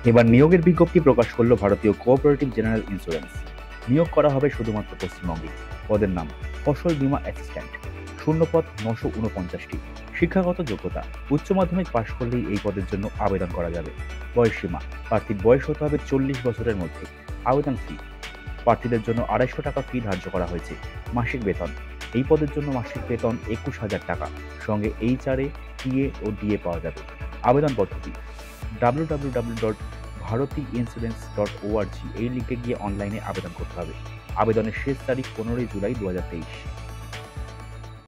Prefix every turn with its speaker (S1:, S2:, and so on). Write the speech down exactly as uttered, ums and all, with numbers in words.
S1: এবার নিয়োগের বিজ্ঞপ্তি প্রকাশ করল ভারতীয় কোঅপারেটিভ জেনারেল ইন্স্যুরেন্স। নিয়োগ করা হবে শুধুমাত্র পশ্চিমবঙ্গে। পদের নাম ফসল বীমা অ্যাসিস্ট্যান্ট। শূন্যপদ নশো উনপঞ্চাশটি। শিক্ষাগত যোগ্যতা উচ্চ মাধ্যমিক পাশ করলেই এই পদের জন্য আবেদন করা যাবে। বয়সসীমা প্রার্থীর বয়স হতে হবে চল্লিশ বছরের মধ্যে। আবেদন ফি প্রার্থীদের জন্য আড়াইশো টাকা ফি ধার্য করা হয়েছে। মাসিক বেতন এই পদের জন্য মাসিক বেতন একুশ হাজার টাকা, সঙ্গে এইচআরএ, টিএ ও ডিএ পাওয়া যাবে। আবেদন পদ্ধতি W W W dot Bharti insurance dot ORG এই লিঙ্কে গিয়ে অনলাইনে আবেদন করতে হবে। আবেদনের শেষ তারিখ পনেরোই জুলাই দু হাজার তেইশ।